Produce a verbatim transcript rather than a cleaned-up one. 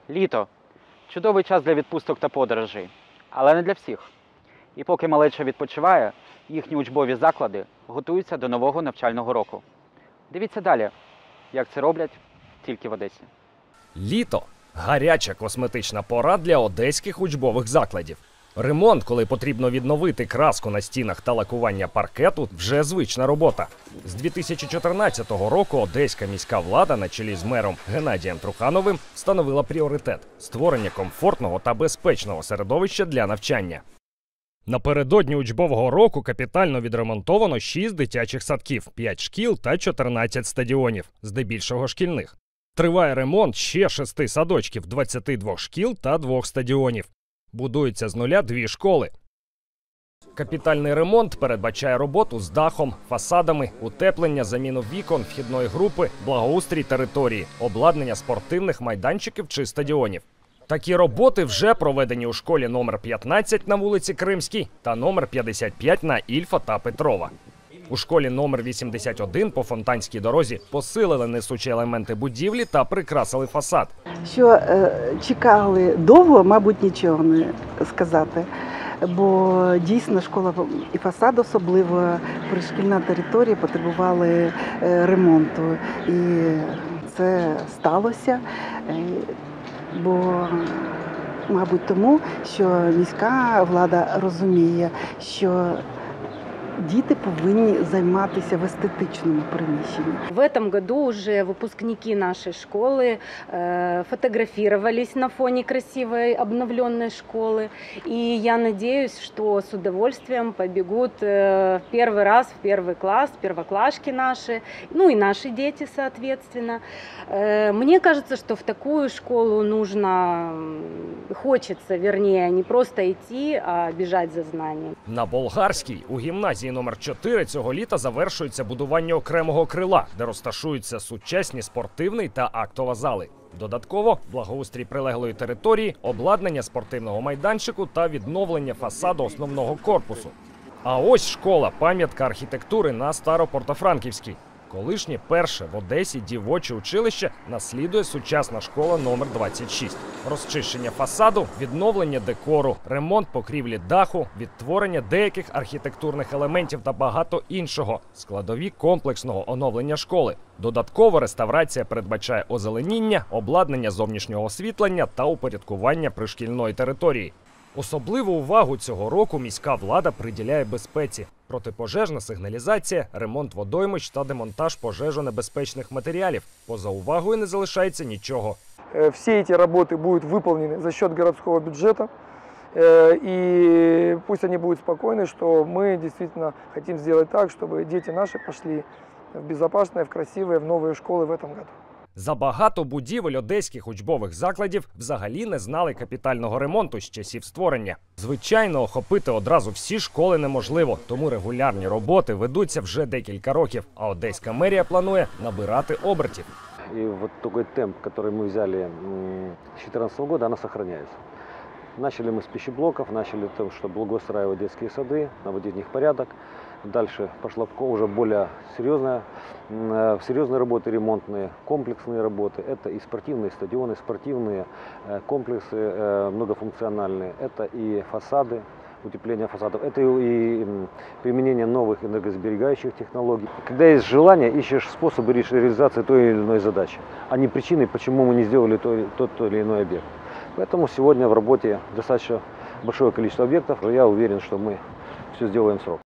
Літо чудовий час для відпусток та подорожей, але не для всіх. І поки малеча відпочиває, їхні учбові заклади готуються до нового навчального року. Дивіться далі, як це роблять тільки в Одесі. Літо – гаряча косметична пора для одеських учбових закладів. Ремонт, коли потрібно відновити краску на стінах та лакування паркету, вже звична робота. З дві тисячі чотирнадцятого року одеська міська влада на чолі з мером Геннадієм Трухановим встановила пріоритет – створення комфортного та безпечного середовища для навчання. Напередодні учбового року капітально відремонтовано шість дитячих садків, п'ять шкіл та чотирнадцять стадіонів, здебільшого шкільних. Триває ремонт ще шести садочків, двадцяти двох шкіл та двох стадіонів. Будуються з нуля дві школи. Капітальний ремонт передбачає роботу з дахом, фасадами, утеплення, заміну вікон, вхідної групи, благоустрій території, обладнання спортивних майданчиків чи стадіонів. Такі роботи вже проведені у школі номер п'ятнадцять на вулиці Кримській та номер п'ятдесят п'ять на Ільфа та Петрова. У школі номер вісімдесят один по Фонтанській дорозі посилили несучі елементи будівлі та прикрасили фасад. Що е, чекали довго, мабуть, нічого не сказати, бо дійсно школа і фасад особливо, пришкільна територія потребували е, ремонту. І це сталося, е, бо, мабуть, тому, що міська влада розуміє, що дети повинні займатися в эстетичном приміщенні. В этом году уже выпускники нашей школы э, фотографировались на фоне красивой обновленной школы. И я надеюсь, что с удовольствием побегут э, в первый раз в первый класс, первоклашки наши, ну и наши дети, соответственно. Э, мне кажется, что в такую школу нужно, хочется, вернее, не просто идти, а бежать за знанием. На Болгарській у гімназії номер чотири цього літа завершується будування окремого крила, де розташуються сучасні спортивний та актова зали. Додатково благоустрій прилеглої території, обладнання спортивного майданчику та відновлення фасаду основного корпусу. А ось школа – пам'ятка архітектури на Старопортофранківській. Колишнє перше в Одесі дівоче училище наслідує сучасна школа номер двадцять шість. Розчищення фасаду, відновлення декору, ремонт покрівлі даху, відтворення деяких архітектурних елементів та багато іншого – складові комплексного оновлення школи. Додатково реставрація передбачає озеленіння, обладнання зовнішнього освітлення та упорядкування пришкільної території. Особливу увагу цього року міська влада приділяє безпеці. Протипожежна сигналізація, ремонт водоймищ та демонтаж пожежонебезпечних матеріалів. Поза увагою не залишається нічого. Всі ці роботи будуть виконані за счет городського бюджету. И пусть они будут спокойны, что мы действительно хотим сделать так, чтобы дети наши пошли в безопасные, в красивые, в новые школы в этом году. Забагато будівель одеських учбових закладів взагалі не знали капітального ремонту з часів створення. Звичайно, охопити одразу всі школи неможливо, тому регулярні роботи ведуться вже декілька років, а одеська мерія планує набирати обертів. И вот такой темп, который мы взяли с две тысячи четырнадцатого года, она сохраняется. Начали мы с пищеблоков, начали то, что благоустраивать детские сады, наводить в них порядок. Дальше пошла уже более серьезная, серьезные работы, ремонтные, комплексные работы. Это и спортивные стадионы, спортивные комплексы многофункциональные. Это и фасады, утепление фасадов. Это и применение новых энергосберегающих технологий. Когда есть желание, ищешь способы реализации той или иной задачи, а не причины, почему мы не сделали тот или иной объект. Поэтому сегодня в работе достаточно большое количество объектов. Я уверен, что мы все сделаем в срок.